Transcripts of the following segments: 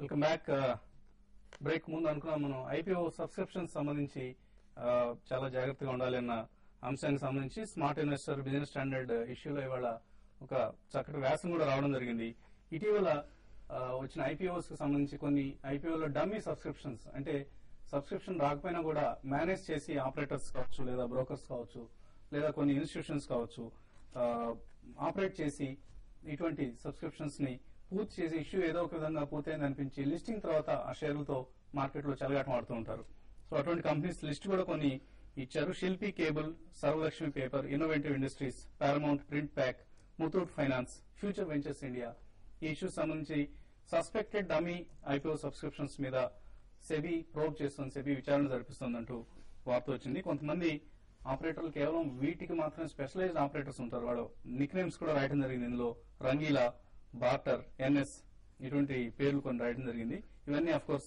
Welcome back. Break ముందు అనుకున్నాం మనం ఐపీఓ సబ్స్క్రిప్షన్ సంబంధించి చాలా జాగ్రత్తగా ఉండాలన్న అంశానికి సంబంధించి స్మార్ట్ ఇన్వెస్టర్ బిజినెస్ స్టాండర్డ్ ఇష్యూలో ఇవాళ ఒక చక్కటి వ్యాసం కూడా రావడం జరిగింది. ఇటీవల వచ్చిన ఐపీఓస్ కి సంబంధించి కొన్ని ఐపీఓలో డమ్మీ సబ్స్క్రిప్షన్స్, అంటే సబ్స్క్రిప్షన్ రాకపోయినా కూడా మేనేజ్ చేసి ఆపరేటర్స్ కావచ్చు, లేదా బ్రోకర్స్ కావచ్చు, లేదా కొన్ని ఇన్స్టిట్యూషన్స్ కావచ్చు, ఆపరేట్ చేసి ఇటువంటి సబ్స్క్రిప్షన్స్ ని పూర్తి చేసి ఇష్యూ ఏదో ఒక విధంగా పూర్తయింది అనిపించి లిస్టింగ్ తర్వాత ఆ షేర్లతో మార్కెట్ లో చెలగాటం ఆడుతూ ఉంటారు. సో అటువంటి కంపెనీస్ లిస్ట్ కూడా కొన్ని ఇచ్చారు. Shilpi cable, Sarvalakshmi paper, innovative industries, paramount print pack, Muthoot finance, future ventures India. ఈ ఇష్యూస్ సంబంధించి సస్పెక్టెడ్ డమీ ఐపీఓ సబ్స్క్రిప్షన్స్ మీద సెబీ ప్రోబ్ చేస్తుంది, సెబీ విచారణ జరిపిస్తోందంటూ వార్త వచ్చింది. కొంతమంది ఆపరేటర్లు కేవలం వీటికి మాత్రమే స్పెషలైజ్డ్ ఆపరేటర్స్ ఉంటారు. వాళ్ళు నిక్ నేమ్స్ కూడా రాయడం జరిగింది. ఇందులో రంగీలా, బార్టర్, ఎన్ఎస్ ఇటువంటి పేర్లు కొన్ని రాయడం జరిగింది. ఇవన్నీ అఫ్ కోర్స్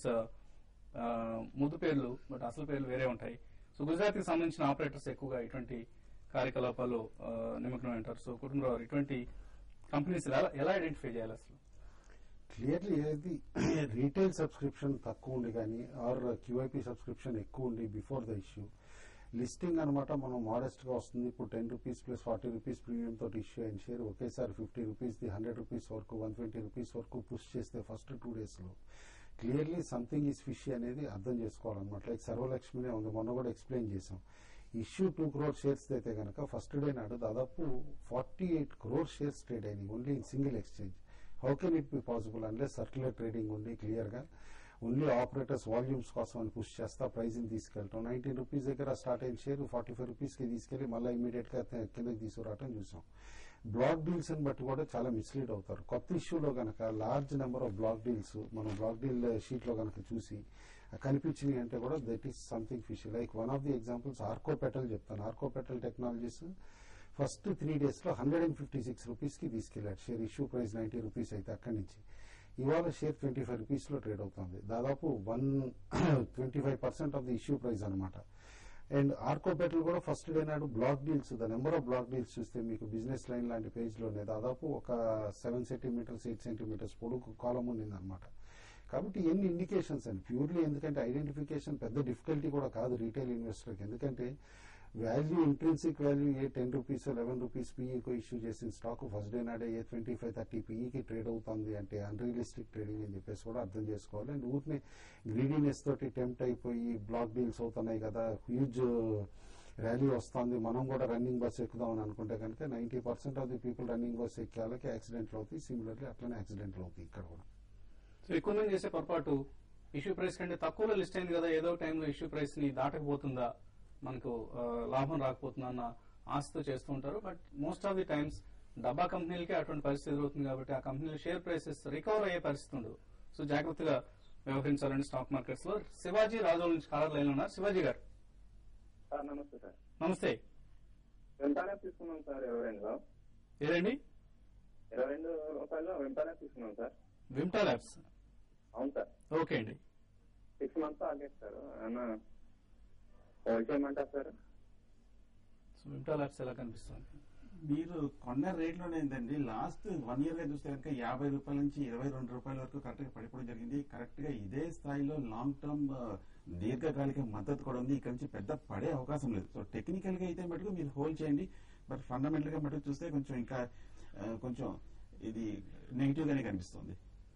ముద్దు పేర్లు, బట్ అసలు పేర్లు వేరే ఉంటాయి. సో గుజరాత్ కి సంబంధించిన ఆపరేటర్స్ ఎక్కువగా ఇటువంటి కార్యకలాపాలు నిమగ్నమై ఉంటారు. సో కుటుంబరావు, ఇటువంటి కంపెనీస్ ఎలా ఐడెంటిఫై చేయాలి అసలు? క్లియర్లీ ఏది రీటైల్ సబ్స్క్రిప్షన్ తక్కువ ఉండి కానీ ఆర్ క్యూఐపీ సబ్స్క్రిప్షన్ ఎక్కువ ఉండి బిఫోర్ ద ఇష్యూ లిస్టింగ్ అనమాట మనం మోడెస్ట్ గా వస్తుంది. ఇప్పుడు 10 రూపీస్ ప్లస్ 40 రూపీస్ ప్రీమియం తోటి ఇష్యూ అయిన షేర్ ఒకేసారి 50 రూపీస్ ది 100 రూపీస్ వరకు 120 రూపీస్ వరకు పుష్ చేస్తే ఫస్ట్ 2 days లో క్లియర్లీ సంథింగ్ ఈజ్ ఫిషీ అనేది అర్థం చేసుకోవాలన్నమాట. లైక్ సర్వలక్ష్మినే ఉంది, మొన్న కూడా ఎక్స్ప్లెయిన్ చేశాం. ఇష్యూ 2 crore షేర్స్ అయితే కనుక ఫస్ట్ డే నాడు దాదాపు 48 crore షేర్స్ ట్రేడ్ అయినాయి only in single exchange. How can it be possible అంటే సర్క్యులర్ ట్రేడింగ్ ఉండి క్లియర్ గా ఓన్లీ ఆపరేటర్స్ వాల్యూమ్స్ కోసం అని పుష్ చేస్తా ప్రైస్ ని తీసుకెళ్తాం. 19 రూపీస్ దగ్గర స్టార్ట్ అయిన షేర్ 45 రూపీస్ కి తీసుకెళ్లి మళ్ళీ ఇమీడియట్ గా కిందకి తీసుకురావడం చూసాం. బ్లాక్ డీల్స్ అని బట్టి కూడా చాలా మిస్లీడ్ అవుతారు. కొత్త ఇష్యూలో గనక large number of block deals మనం బ్లాక్ డీల్ షీట్ లో గనక చూసి కనిపించినాయి అంటే కూడా that is something fishy. Like one of the examples ఆర్కోపెటల్ చెప్తాను. ఆర్కోపెటల్ టెక్నాలజీస్ ఫస్ట్ 3 days లో 156 రూపీస్ కి తీసుకెళ్లాడు షేర్. ఇష్యూ ప్రైస్ 90 రూపీస్ అయితే అక్కడి నుంచి ఇవాళ షేర్ 25 రూపీస్ లో ట్రేడ్ అవుతుంది. దాదాపు 125% ఆఫ్ ది ఇష్యూ ప్రైస్ అనమాట. అండ్ ఆర్కోపెటల్ కూడా ఫస్ట్ డే నాడు block deals, the number of block deals చూస్తే మీకు బిజినెస్ లైన్ లాంటి పేజ్ లోనే దాదాపు ఒక 7 సెంటీమీటర్స్ 8 సెంటీమీటర్స్ పొడుగు కాలం ఉండిందనమాట. కాబట్టి ఎన్ని ఇండికేషన్స్ అండి ప్యూర్లీ, ఎందుకంటే ఐడెంటిఫికేషన్ పెద్ద డిఫికల్టీ కూడా కాదు రీటైల్ ఇన్వెస్టర్కి. ఎందుకంటే value intrinsic value a 10 rupees 11 rupees పీఈకో ఇష్యూ చేసిన స్టాక్ ఫస్ట్ డే నాడే ఏ 25-30 పీఈకి ట్రేడ్ అవుతుంది అంటే అన్రియలిస్టిక్ ట్రేడింగ్ అని చెప్పేసి కూడా అర్థం చేసుకోవాలి. అండ్ ఊరిని గ్రీడీనెస్ తోటి టెంప్ట్ అయిపోయి బ్లాక్ డీల్స్ అవుతున్నాయి కదా, హ్యూజ్ ర్యాలీ వస్తుంది, మనం కూడా రన్నింగ్ బస్ ఎక్కుదాం అని అనుకుంటే కనుక 90% of the people running bus ఎక్కే వాళ్ళకి యాక్సిడెంట్లు అవుతాయి. సిమిలర్లీ అట్లనే యాక్సిడెంట్లు అవుతాయి ఇక్కడ కూడా. సో ఎక్కువ మంది చేసే పొరపాటు ఇష్యూ ప్రైస్ కంటే తక్కువలో లిస్ట్ అయింది కదా, ఏదో టైంలో ఇష్యూ ప్రైస్ ని దాటకపోతుందా, మనకు లాభం రాకపోతుందా అన్న ఆశతో చేస్తూ ఉంటారు. But most of the times డబ్బా కంపెనీలకే అటువంటి పరిస్థితి ఎదురవుతుంది కాబట్టి ఆ కంపెనీల షేర్ ప్రైసెస్ రికవర్ అయ్యే పరిస్థితి ఉండదు. సో జాగ్రత్తగా వ్యవహరించాలని స్టాక్ మార్కెట్స్ లో. శివాజీ రాజోల్ నుంచి కాలర్ లైన్ ఉన్నారు. శివాజీ గారు నమస్తే సార్. నమస్తే. వెంటానే తీసుకున్నాం సార్. 22 ఏదండి? 22 రూపాయలు వెంటానే తీసుకున్నాం సార్. విమ్టా ల్యాబ్స్? అవును సార్. ఓకే అండి. 6 months ఆగేస్తారు అన్న, హోల్డ్ చేయమంటారు సార్. సో విమ్టా ల్యాబ్స్ ఎలా కనిపిస్తుంది? మీరు కొన్న రేట్ లోనే ఏంటండి, లాస్ట్ 1 year గా చూస్తే కనుక 50 రూపాయల నుంచి 22 రూపాయల వరకు కరెక్ట్ గా పడిపోవడం జరిగింది. కరెక్ట్ గా ఇదే స్థాయిలో లాంగ్ టర్మ్ దీర్ఘకాలిక మద్దతు కూడా ఉంది. ఇక్కడ నుంచి పెద్ద పడే అవకాశం లేదు. సో టెక్నికల్ గా అయితే మటుకు మీరు హోల్డ్ చేయండి. బట్ ఫండమెంటల్ గా మటుకు చూస్తే కొంచెం ఇంకా కొంచెం ఇది నెగిటివ్ గానే కనిపిస్తుంది.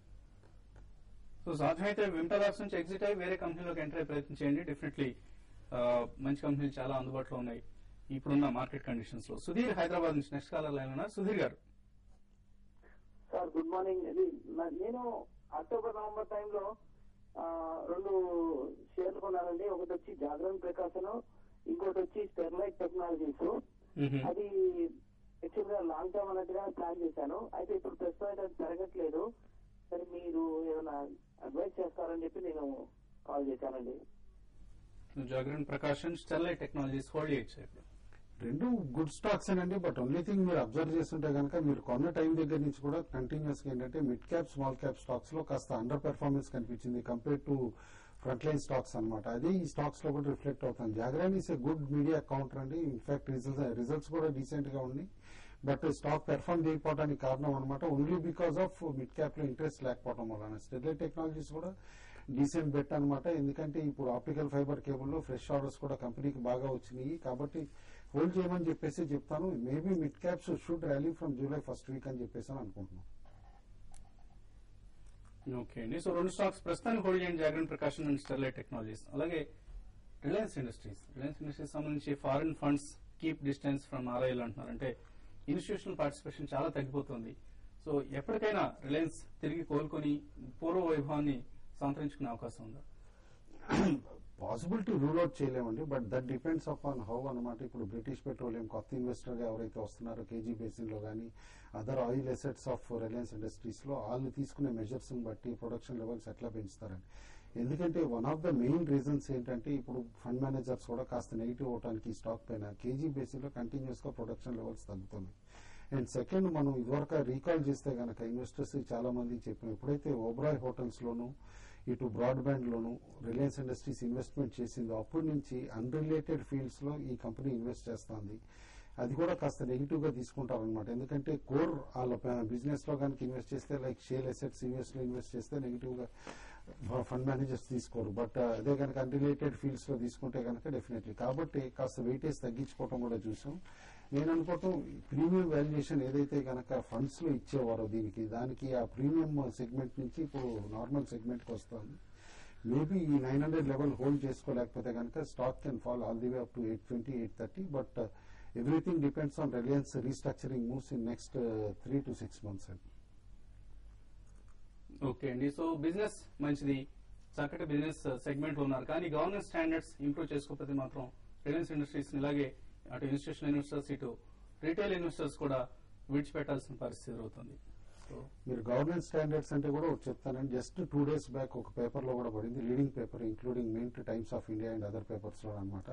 సో సాధ్యమైతే విమ్టా ల్యాబ్స్ నుంచి ఎగ్జిట్ అయ్యి వేరే కంపెనీలోకి ఎంటర్ అయ్యే ప్రయత్నం చేయండి. డెఫినెట్లీ మంచి కంపెనీలు చాలా అందుబాటులో ఉన్నాయి ఇప్పుడున్న మార్కెట్ కండిషన్స్ లో. సుధీర్ హైదరాబాద్ నుంచి నెక్స్ట్ కాలర్ లైన్ ఉన్నారు. సుధీర్ గారు సార్, గుడ్ మార్నింగ్. నేను అక్టోబర్ నవంబర్ టైంలో 2 షేర్లు కొన్నానండి. ఒకటి వచ్చి జాగరణ్ ప్రకాశన్, ఇంకోటి వచ్చి స్టెర్లైట్ టెక్నాలజీస్. అది యాక్చువల్ గా లాంగ్ టర్మ్ అన్నట్టుగా ప్లాన్ చేశాను. అయితే ఇప్పుడు ప్రస్తుతం అయితే అది జరగట్లేదు. సరే, మీరు ఏమైనా అడ్వైస్ చేస్తారని చెప్పి నేను కాల్ చేశానండి. Jagran Prakashan, Sterlite technologies hold చేయొచ్చు. రెండు గుడ్ స్టాక్స్ అండి. బట్ ఓన్లీ థింగ్ మీరు అబ్జర్వ్ చేస్తుంటే కనుక మీరు కొన్న టైం దగ్గర నుంచి కూడా కంటిన్యూస్ గా ఏంటంటే mid cap small cap stocks లో కాస్త అండర్ పెర్ఫార్మెన్స్ కనిపించింది compare to front line stocks అనమాట. అది ఈ స్టాక్స్ లో కూడా రిఫ్లెక్ట్ అవుతుంది. Jagran is a good media counter అండి. ఇన్ఫాక్ట్ రిజల్ట్స్ కూడా డీసెంట్ గా ఉంది. బట్ స్టాక్ పెర్ఫార్మ్ చేయకపోవడానికి కారణం అనమాట only because of mid cap లో ఇంట్రెస్ట్ లేకపోవడం వలన. స్టెర్లైట్ టెక్నాలజీస్ కూడా డీసెంట్ బెట్ అనమాట, ఎందుకంటే ఇప్పుడు ఆప్టికల్ ఫైబర్ కేబుల్ లో ఫ్రెష్ ఆర్డర్స్ కూడా కంపెనీకి బాగా వచ్చినాయి కాబట్టి హోల్డ్ చేయమని చెప్పేసి చెప్తాను. Maybe mid caps should rally from July first week అని చెప్పేసి అనుకుంటున్నాను. ఓకే అండి. సో రెండు స్టాక్స్ ప్రస్తుతానికి హోల్డ్ చేయండి, జాగ్రత్త ప్రకాశన్ అండ్ స్టెర్లైట్ టెక్నాలజీస్. అలాగే రిలయన్స్ ఇండస్ట్రీస్ సంబంధించి foreign funds keep distance from RIL అంటున్నారు. అంటే ఇన్స్టిట్యూషనల్ పార్టిసిపేషన్ చాలా తగ్గిపోతుంది. సో ఎప్పటికైనా రిలయన్స్ తిరిగి కోలుకొని పూర్వ వైభవాన్ని సంతరించుకునే అవకాశం ఉందా? పాసిబిలిటీ రూల్ అవుట్ చేయలేమండి, but that depends upon how అనమాట. ఇప్పుడు బ్రిటిష్ పెట్రోలియం కొత్త ఇన్వెస్టర్ గా ఎవరైతే వస్తున్నారో కేజీ బేసిన్ లో కానీ other oil assets of Reliance industries లో వాళ్ళు తీసుకునే మెజర్స్ బట్టి ప్రొడక్షన్ లెవెల్స్ ఎట్లా పెంచుతారని. ఎందుకంటే one of the main reasons ఏంటంటే ఇప్పుడు ఫండ్ మేనేజర్స్ కూడా కాస్త నెగిటివ్ అవడానికి ఈ స్టాక్ పైన కేజీ బేసిస్ లో కంటిన్యూస్ గా ప్రొడక్షన్ లెవెల్స్ తగ్గుతున్నాయి. అండ్ సెకండ్, మనం ఇదివరకు రీకాల్ చేస్తే గనక ఇన్వెస్టర్స్ చాలా మంది చెప్పిన ఎప్పుడైతే ఓబ్రాయ్ హోటల్స్ లోను ఇటు బ్రాడ్బ్యాండ్ లోను రిలయన్స్ ఇండస్ట్రీస్ ఇన్వెస్ట్మెంట్ చేసిందో అప్పటి నుంచి అన్రిలేటెడ్ ఫీల్డ్స్ లో ఈ కంపెనీ ఇన్వెస్ట్ చేస్తుంది. అది కూడా కాస్త నెగిటివ్ గా తీసుకుంటారనమాట, ఎందుకంటే కోర్ వాళ్ళ బిజినెస్ లో కనుక ఇన్వెస్ట్ చేస్తే లైక్ షేర్ అసెట్స్ యూఎస్ లో ఇన్వెస్ట్ చేస్తే నెగిటివ్ గా ఫండ్ మేనేజర్స్ తీసుకోరు. బట్ అదే కనుక అన్రిలేటెడ్ ఫీల్డ్స్ లో తీసుకుంటే కనుక డెఫినెట్లీ, కాబట్టి కాస్త వెయిటేజ్ తగ్గించుకోవడం కూడా చూసాం. నేను అనుకోవటం ప్రీమియం వాల్యుయేషన్ ఏదైతే కనుక ఫండ్స్ లో ఇచ్చేవారో దానికి ఆ ప్రీమియం సెగ్మెంట్ నుంచి ఇప్పుడు నార్మల్ సెగ్మెంట్ కి వస్తుంది. మేబీ ఈ 900 లెవెల్ హోల్డ్ చేసుకోలేకపోతే కనుక stock can fall all the way up to 820, 830. But everything depends on Reliance restructuring moves in next 3 to 6 months అండి. ఓకే అండి. సో బిజినెస్ మంచిది, చక్కటి బిజినెస్ సెగ్మెంట్ లో ఉన్నారు, కానీ గవర్నెన్స్ స్టాండర్డ్స్ ఇంప్రూవ్ చేసుకోకపోతే మాత్రం రిలయన్స్ ఇండస్ట్రీస్ ఇలాగే అటు ఇన్స్టిట్యూషనల్ ఇన్వెస్టర్స్ ఇటు రీటైల్ ఇన్వెస్టర్స్ కూడా విడిచిపెట్టాల్సిన పరిస్థితి జరుగుతుంది. సో మీరు గవర్నెన్స్ స్టాండర్డ్స్ అంటే కూడా ఒకటి చెప్తానండి. జస్ట్ 2 days బ్యాక్ ఒక పేపర్ లో కూడా పడింది, leading paper including Mint, Times of India and other papers లో అనమాట.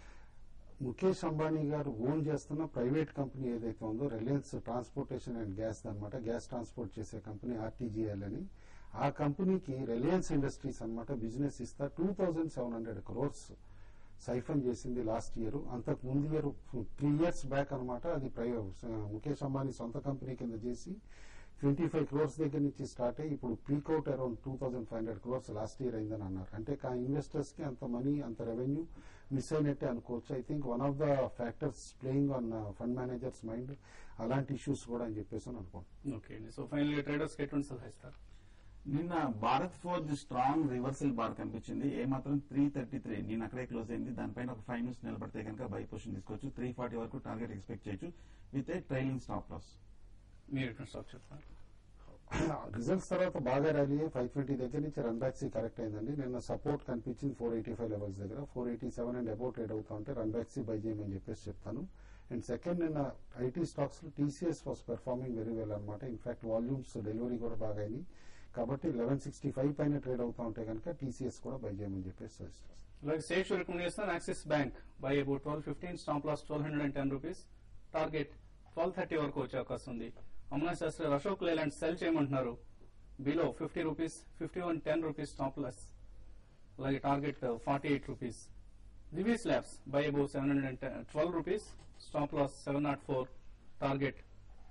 ముఖేష్ అంబానీ గారు ఓన్ చేస్తున్న ప్రైవేట్ కంపెనీ ఏదైతే ఉందో రిలయన్స్ ట్రాన్స్పోర్టేషన్ అండ్ గ్యాస్ అనమాట, గ్యాస్ ట్రాన్స్పోర్ట్ చేసే కంపెనీ RTGL అని, ఆ కంపెనీకి రిలయన్స్ ఇండస్ట్రీస్ అనమాట బిజినెస్ ఇస్తా 2700 crores సైఫన్ చేసింది లాస్ట్ ఇయర్. అంతకు ముందు ఇయర్ 3 years బ్యాక్ అనమాట అది ముఖేష్ అంబానీ సొంత కంపెనీ కింద చేసి 25 crores దగ్గర నుంచి స్టార్ట్ అయ్యి ఇప్పుడు peak out around 2500 crores last year అయిందని అన్నారు. అంటే ఇన్వెస్టర్స్ కి అంత మనీ అంత రెవెన్యూ మిస్ అయినట్టే అనుకోవచ్చు. I think one of the factors playing on fund managers mind అలాంటి ఇష్యూస్ కూడా అని చెప్పేసి అనుకుంటున్నాను. ఓకే అండి. సో ఫైనల్లీ ట్రేడర్స్ కి ఎటువంటి సలహా ఇస్తారు? నిన్న Bharat forge strong reversal bar కనిపించింది. ఏమాత్రం 333 నేను అక్కడే క్లోజ్ అయింది. దానిపైన ఒక 5 minutes నిలబడితే కనుక బై పొజిషన్ తీసుకోవచ్చు. 340 వరకు టార్గెట్ ఎక్స్పెక్ట్ చేయొచ్చు with a trailing stop loss. మీరు ఎటువంటి స్టాక్ చెప్తారు? రిజల్ట్స్ తర్వాత బాగా ర్యాలీ 520 దగ్గర నుంచి రన్ బ్యాక్స్ కరెక్ట్ అయిందండి. నిన్న సపోర్ట్ కనిపించింది 485 లెవెల్స్ దగ్గర, 487 అండ్ అబౌట్ ట్రేడ్ అవుతా ఉంటే రన్ బ్యాక్స్ బై చేయమని చెప్పేసి చెప్తాను. అండ్ సెకండ్, నిన్న ఐటీ స్టాక్స్ లో TCS was performing very well అనమాట. ఇన్ఫాక్ట్ వాల్యూమ్స్ డెలివరీ కూడా బాగా అయినాయి కాబట్టి 1165 పైన ట్రేడ్ అవుతా ఉంటే కనుక TCS కూడా బై చేయమని చెప్పేసి సజెస్ట్ చేస్తాను. అలాగే సేషు రికమెండ్ చేస్తాను. Axis bank buy about 1215, stop loss 1210 rupees, target 1230 వరకు వచ్చే అవకాశం ఉంది. అమనా శాస్త్రి అశోక్ లేలాండ్ సెల్ చేయమంటున్నారు below 50 rupees, 5110 rupees stop loss, అలాగే target 48 rupees. Divi's labs buy about 712 rupees, stop loss 704, target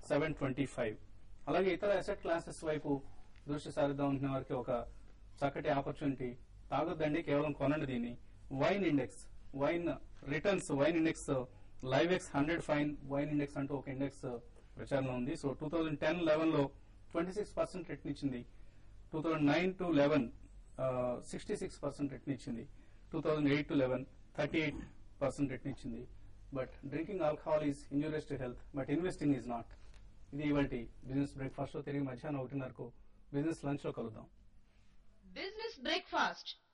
725. అలాగే ఇతర అసెట్ క్లాసెస్ వైపు దృష్టి సారిద్దాం ఉంటున్న వారికి ఒక చక్కటి ఆపర్చునిటీ. తాగొద్దండి, కేవలం కొనండి దీన్ని. Wine index, wine returns, wine index Livex 100 fine wine index అంటూ ఒక ఇండెక్స్ ప్రచారంలో ఉంది. సో 2010-11 లో 26% రిటర్న్ ఇచ్చింది. 2009 to 11 66% రిటర్న్ ఇచ్చింది. 2008-11 38% రిటర్న్ ఇచ్చింది. But drinking alcohol is injurious to health, but investing is not. ఇది ఇవాల్టి బిజినెస్ బ్రేక్ఫాస్ట్ లో. తిరిగి మధ్యాహ్నం 1:30 బిజినెస్ లంచ్ లో కలుద్దాం. Business breakfast